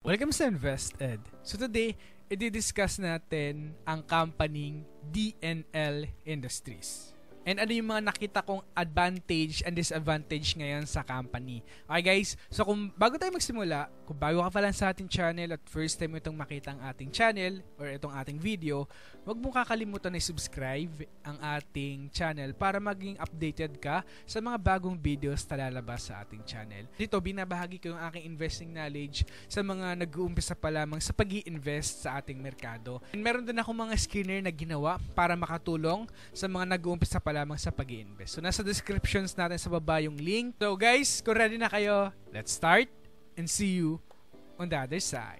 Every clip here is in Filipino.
Welcome sa InvestEd. So today, i-discuss natin ang company DNL Industries. And ano yung mga nakita kong advantage and disadvantage ngayon sa company. Okay guys, so kung bago tayo magsimula, kung bago ka pa lang sa ating channel at first time itong makita ang ating channel or itong ating video, huwag mong kakalimutan na subscribe ang ating channel para maging updated ka sa mga bagong videos na lalabas sa ating channel. Dito, binabahagi ko yung aking investing knowledge sa mga nag-uumpisa pa lamang sa pag-i-invest sa ating merkado. And meron din ako mga screener na ginawa para makatulong sa mga nag-uumpisa pa lamang sa pag-i-invest. So, nasa descriptions natin sa baba yung link. So, guys, kung ready na kayo, let's start and see you on the other side.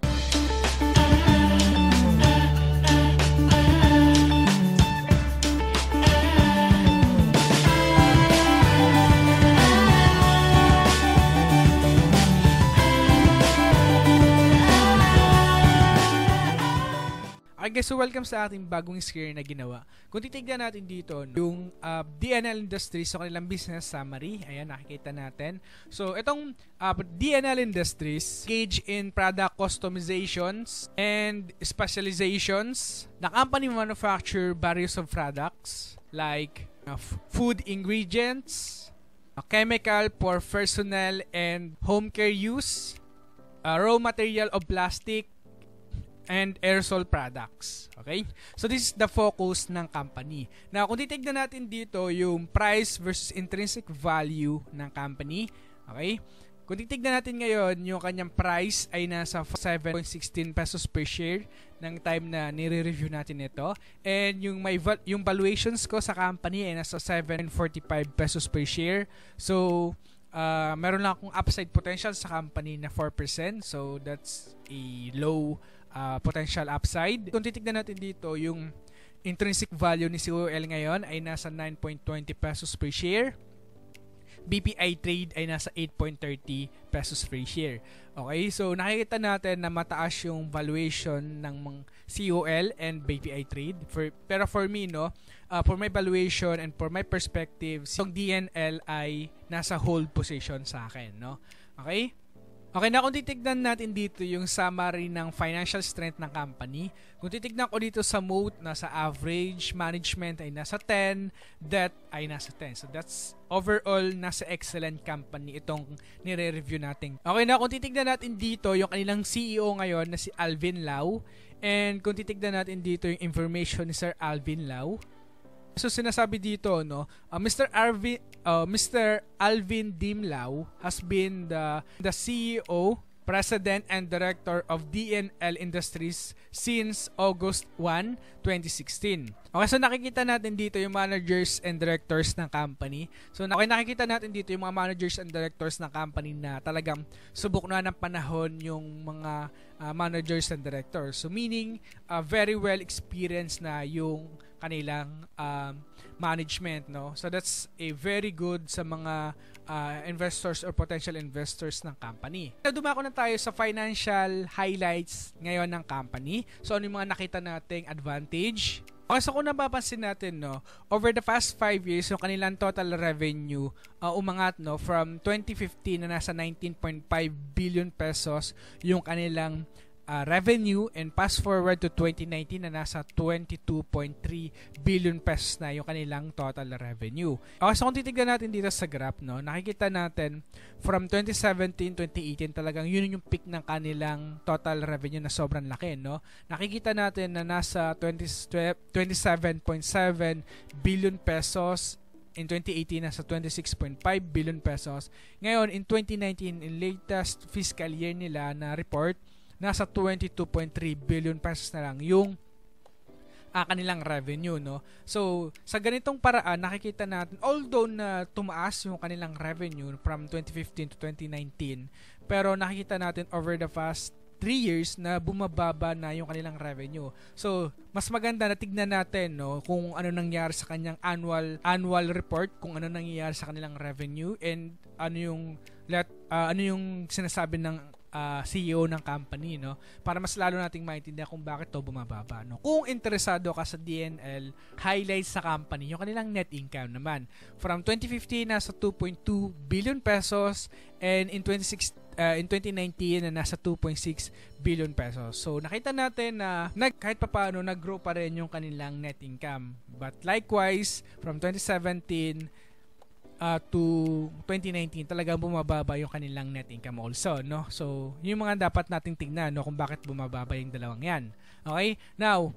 Okay guys, so welcome sa ating bagong screen na ginawa. Kung titignan natin dito, yung DNL Industries, so kanilang business summary, ayan, nakikita natin. So, itong DNL Industries, engage in product customizations and specializations. The company manufacture various of products like food ingredients, chemical for personal and home care use, raw material of plastic, and aerosol products. Okay? So this is the focus ng company. Now, kung titignan natin dito yung price versus intrinsic value ng company, okay? Kung titignan natin ngayon, yung kanyang price ay nasa 7.16 pesos per share ng time na nire-review natin ito. And yung valuations ko sa company ay nasa 7.45 pesos per share. So, meron lang akong upside potential sa company na 4%. So, that's a low potential upside. Kung titignan natin dito, yung intrinsic value ni COL ngayon ay nasa 9.20 pesos per share. BPI trade ay nasa 8.30 pesos per share. Okay, so nakikita natin na mataas yung valuation ng COL and BPI trade. Pero for me, no, for my valuation and for my perspective, yung DNL ay nasa hold position sa akin, no? Okay? Okay na, kung titignan natin dito yung summary ng financial strength ng company, kung titignan ko dito sa moat, nasa average, management ay nasa 10, debt ay nasa 10. So that's overall, nasa excellent company itong nire-review natin. Okay na, kung titignan natin dito yung kanilang CEO ngayon na si Alvin Lau, and kung titignan natin dito yung information ni Sir Alvin Lau, so sinasabi dito, no, Mr. Alvin Dim Lau has been the CEO, President and Director of DNL Industries since August 1, 2016. Okay, so nakikita natin dito yung managers and directors ng company. So nakikita natin dito yung mga managers and directors ng company na talagang subok na ng panahon yung mga managers and directors. So meaning, very well experienced na yung kanilang management, no? So that's a very good sa mga investors or potential investors ng company. Dumako na tayo sa financial highlights ngayon ng company. So ano yung mga nakita nating advantage? Okay, so kung napapansin natin, no, over the past 5 years, yung kanilang total revenue umangat, no, from 2015 na nasa 19.5 billion pesos yung kanilang revenue, and fast forward to 2019 na nasa 22.3 billion pesos na yung kanilang total revenue. Okay, so kung titignan natin dito sa graph, no, nakikita natin from 2017-2018 talagang yun yung peak ng kanilang total revenue na sobrang laki, no. Nakikita natin na nasa 27.7 billion pesos. In 2018, nasa 26.5 billion pesos. Ngayon, in 2019, in latest fiscal year nila na report, nasa 22.3 billion pesos na lang yung kanilang revenue, no. So, sa ganitong paraan, nakikita natin, although na tumaas yung kanilang revenue from 2015 to 2019, pero nakikita natin over the past 3 years na bumababa na yung kanilang revenue. So, mas maganda na tignan natin, no, kung ano nangyari sa kanyang annual report, kung ano nangyayari sa kanilang revenue, and ano yung sinasabi ng CEO ng company, no? Para mas lalo nating maintindihan kung bakit to bumababa, no? Kung interesado ka sa DNL, highlights sa company, yung kanilang net income naman. From 2015 nasa 2.2 billion pesos and in 2019 na nasa 2.6 billion pesos. So nakita natin na kahit papaano nag-grow pa rin yung kanilang net income. But likewise, from 2017 to 2019 talagang bumababa yung kanilang net income also, no? So, yung mga dapat nating tingnan, no, kung bakit bumababa yung dalawang yan. Okay? Now,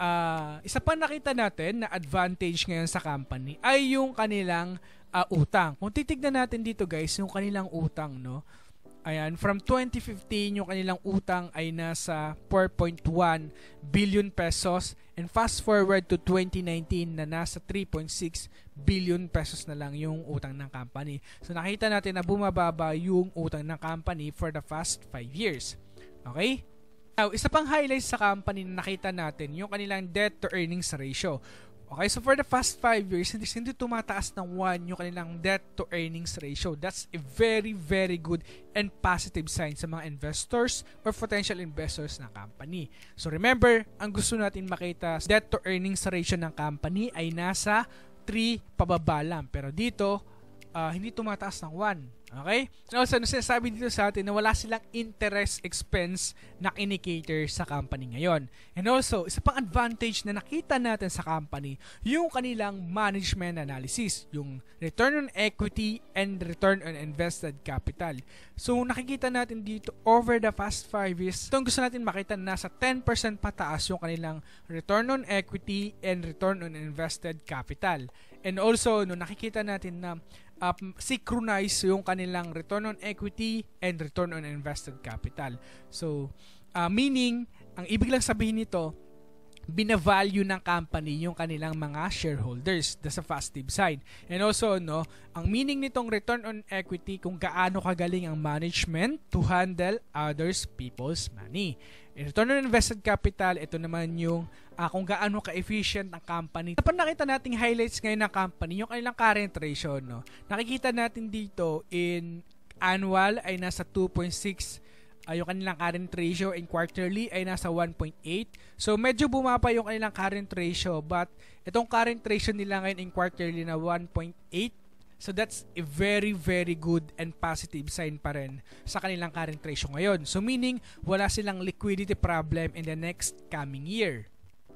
isa pa nakita natin na advantage ngayon sa company ay yung kanilang utang. Kung titignan natin dito guys, yung kanilang utang, no? Ayan, from 2015 yung kanilang utang ay nasa 4.1 billion pesos and fast forward to 2019 na nasa 3.6 billion pesos na lang yung utang ng company. So nakita natin na bumababa yung utang ng company for the past 5 years. Okay? Now, isa pang highlight sa company na nakita natin yung kanilang debt to earnings ratio. Okay, so for the past 5 years, hindi tumataas ng 1 yung kanilang debt to earnings ratio. That's a very, very good and positive sign sa mga investors or potential investors ng company. So remember, ang gusto natin makita, debt to earnings ratio ng company ay nasa 3 pababa lang. Pero dito, hindi tumataas ng 1. Okay? Also, sinasabi dito sa atin na wala silang interest expense na indicator sa company ngayon. And also, isa pang advantage na nakita natin sa company, yung kanilang management analysis, yung return on equity and return on invested capital. So, nakikita natin dito over the past 5 years, itong gusto natin makita na nasa 10% pataas yung kanilang return on equity and return on invested capital. And also, nakikita natin na synchronize yung kanilang return on equity and return on invested capital. So, meaning, ang ibig lang sabihin nito, binavalue ng company yung kanilang mga shareholders. That's a positive sign. And also, ang meaning nitong return on equity, kung gaano kagaling ang management to handle others people's money. And return on invested capital, ito naman yung kung gaano ka-efficient ang company. Kapag nakita nating highlights ngayon ng company, yung kanilang current ratio, nakikita natin dito in annual ay nasa 2.6, yung kanilang current ratio, and quarterly ay nasa 1.8. So medyo bumaba yung kanilang current ratio, but itong current ratio nila ngayon in quarterly na 1.8. So that's a very, very good and positive sign pa rin sa kanilang current ratio ngayon. So meaning, wala silang liquidity problem in the next coming year.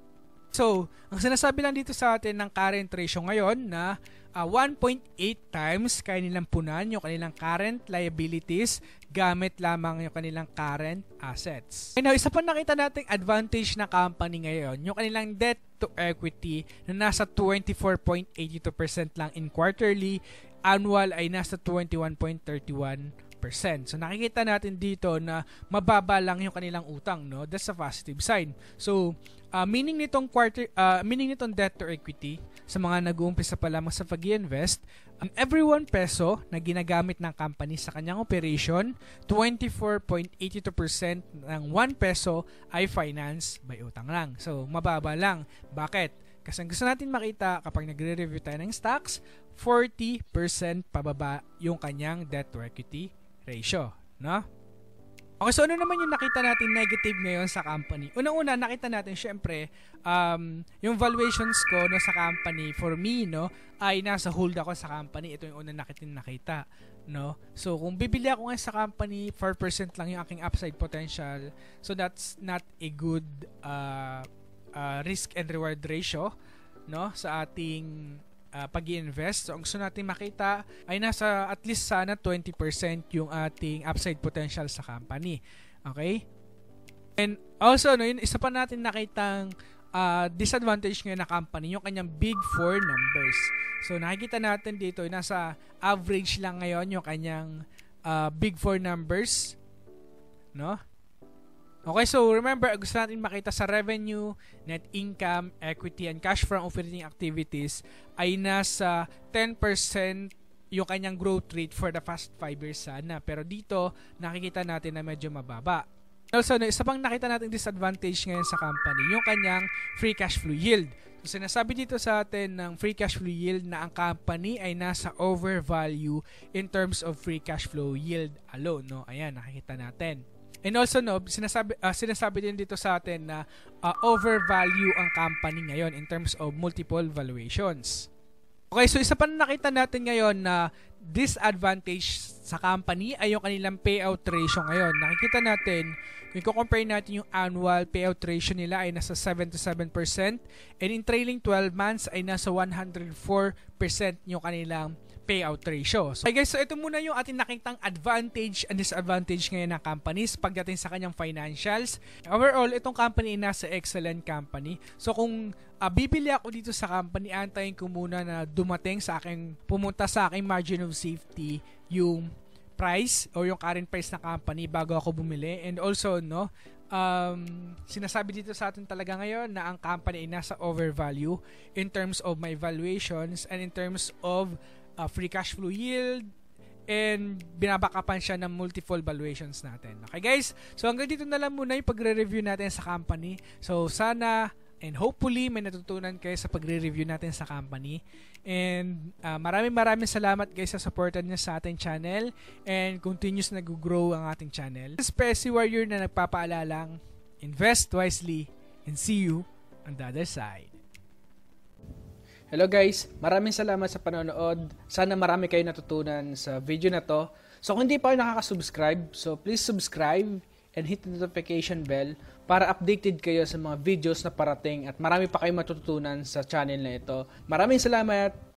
So, ang sinasabi lang dito sa atin ng current ratio ngayon na 1.8 times kaya nilang punan yung kanilang current liabilities gamit lamang yung kanilang current assets. Now, isa pa nakita nating advantage na company ngayon, yung kanilang debt to equity na nasa 24.82% lang in quarterly, annual ay nasa 21.31%. So nakikita natin dito na mababa lang yung kanilang utang, That's a positive sign. So meaning nitong debt to equity sa mga nag-uumpisa pa lamang sa pag-i-invest, every 1 peso na ginagamit ng company sa kanyang operation, 24.82% ng 1 peso ay finance by utang lang. So mababa lang. Bakit? Kasi ang gusto natin makita kapag nagre-review tayo ng stocks, 40% pababa yung kanyang debt to equity ratio, Okay, so ano naman yung nakita natin negative ngayon sa company? Unang-una, nakita natin syempre yung valuations ko sa company for me, ay nasa hold ako sa company. Ito yung unang nakita, So kung bibili ako ngayon sa company, 4% lang yung aking upside potential. So that's not a good risk and reward ratio, sa ating pag-i-invest. So, ang gusto natin makita ay nasa at least sana 20% yung ating upside potential sa company. Okay? And also, yun, isa pa natin nakitang disadvantage ngayon na company, yung kanyang big 4 numbers. So, nakikita natin dito, nasa average lang ngayon yung kanyang big 4 numbers. Okay, so remember, gusto natin makita sa revenue, net income, equity, and cash from operating activities ay nasa 10% yung kanyang growth rate for the past 5 years sana. Pero dito, nakikita natin na medyo mababa. Also, isa pang nakita natin disadvantage ngayon sa company, yung kanyang free cash flow yield. So sinasabi dito sa atin ng free cash flow yield na ang company ay nasa overvalue in terms of free cash flow yield alone, no? Ayan, nakikita natin. And also, no, sinasabi din dito sa atin na overvalue ang company ngayon in terms of multiple valuations. Okay, so isa pa na nakita natin ngayon na disadvantage sa company ay yung kanilang payout ratio ngayon. Nakikita natin, kung i-compare natin yung annual payout ratio nila ay nasa 77% and in trailing 12 months ay nasa 104% yung kanilang payout ratio. So, okay guys, so ito muna yung ating nakitang advantage and disadvantage ngayon ng companies pagdating sa kanyang financials. Overall, itong company ay nasa excellent company. So kung bibili ako dito sa company, antayin ko muna na pumunta sa aking margin of safety yung price o yung current price ng company bago ako bumili. And also, no, sinasabi dito sa atin talaga ngayon na ang company ay nasa overvalue in terms of my valuations and in terms of free cash flow yield, and binabackupan siya ng multiple valuations natin. Okay guys, so hanggang dito na lang muna yung pagre-review natin sa company. So sana and hopefully may natutunan kayo sa pagre-review natin sa company. And maraming salamat guys sa supportan niyo sa ating channel and continuous nag-grow ang ating channel. Specie Warrior na nagpapaalalang, invest wisely and see you on the other side. Hello guys, maraming salamat sa panonood. Sana marami kayo natutunan sa video na to. So kung hindi pa kayo nakaka-subscribe, so please subscribe and hit the notification bell para updated kayo sa mga videos na parating at marami pa kayong matututunan sa channel na ito. Maraming salamat!